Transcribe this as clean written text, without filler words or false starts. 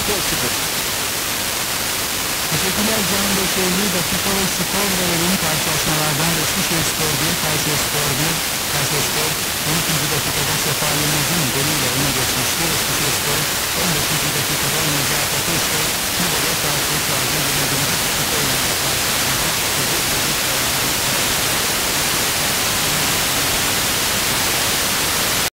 4-0. Teşekkürler Can Beşevli. Dakika ve skor verelim karşılaşmalardan. Eskişehirspor 1, Kayserispor 1. Kayserispor 12. dakikada Sefa'yı